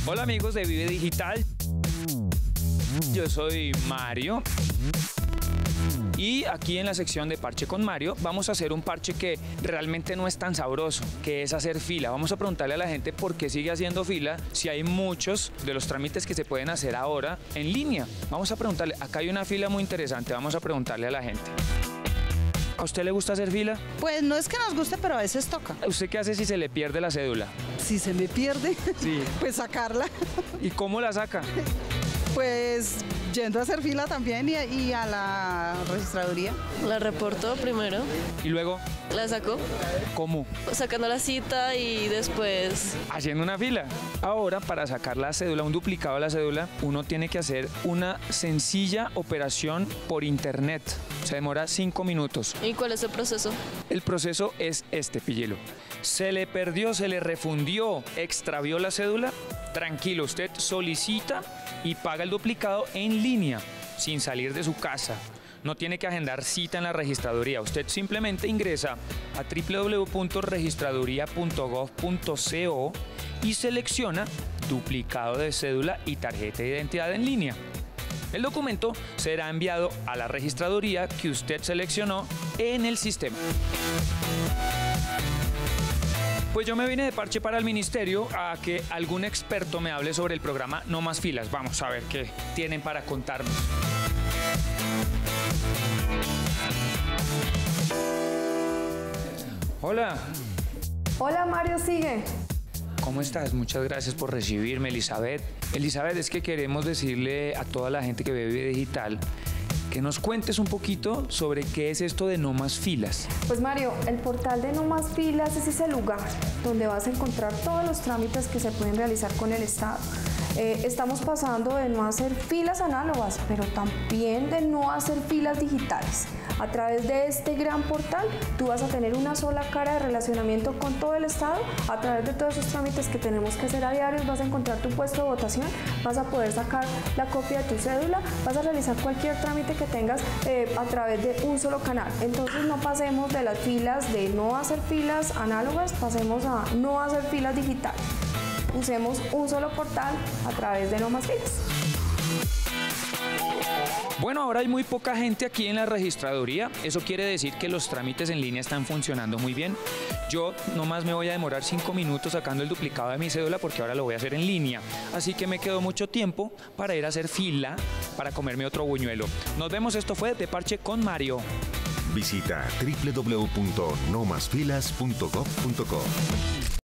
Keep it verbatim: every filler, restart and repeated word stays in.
Hola amigos de Vive Digital, yo soy Mario y aquí en la sección de Parche con Mario vamos a hacer un parche que realmente no es tan sabroso, que es hacer fila. Vamos a preguntarle a la gente por qué sigue haciendo fila si hay muchos de los trámites que se pueden hacer ahora en línea. Vamos a preguntarle, acá hay una fila muy interesante, vamos a preguntarle a la gente. ¿A usted le gusta hacer fila? Pues no es que nos guste, pero a veces toca. ¿Usted qué hace si se le pierde la cédula? Si se me pierde, Sí. pues sacarla. ¿Y cómo la saca? Pues yendo a hacer fila también y, y a la registraduría. La reportó primero, Y luego, la sacó, ¿cómo? sacando la cita y después Haciendo una fila. Ahora, para sacar la cédula, un duplicado de la cédula, uno tiene que hacer una sencilla operación por internet. Se demora cinco minutos. ¿Y cuál es el proceso? El proceso es este, píllelo. Se le perdió, se le refundió, extravió la cédula. Tranquilo, usted solicita y paga el duplicado en línea, sin salir de su casa. No tiene que agendar cita en la registraduría. Usted simplemente ingresa a w w w punto registraduría punto gov punto co y selecciona duplicado de cédula y tarjeta de identidad en línea. El documento será enviado a la registraduría que usted seleccionó en el sistema. Pues yo me vine de parche para el ministerio a que algún experto me hable sobre el programa No Más Filas. Vamos a ver qué tienen para contarnos. Hola, Hola Mario, sigue. ¿cómo estás? Muchas gracias por recibirme, Elizabeth. Elizabeth, es que queremos decirle a toda la gente que ve Vive Digital que nos cuentes un poquito sobre qué es esto de No Más Filas. Pues Mario, el portal de No Más Filas es ese lugar donde vas a encontrar todos los trámites que se pueden realizar con el Estado. Eh, estamos pasando de no hacer filas análogas, pero también de no hacer filas digitales. A través de este gran portal, tú vas a tener una sola cara de relacionamiento con todo el Estado. A través de todos esos trámites que tenemos que hacer a diario, vas a encontrar tu puesto de votación, vas a poder sacar la copia de tu cédula, vas a realizar cualquier trámite que tengas eh, a través de un solo canal. Entonces no pasemos de las filas de no hacer filas análogas, pasemos a no hacer filas digitales. Usemos un solo portal a través de No Más Filas. Bueno, ahora hay muy poca gente aquí en la registraduría. Eso quiere decir que los trámites en línea están funcionando muy bien. Yo nomás me voy a demorar cinco minutos sacando el duplicado de mi cédula porque ahora lo voy a hacer en línea. Así que me quedó mucho tiempo para ir a hacer fila para comerme otro buñuelo. Nos vemos, esto fue De Parche con Mario. Visita w w w punto no más filas punto gov punto co.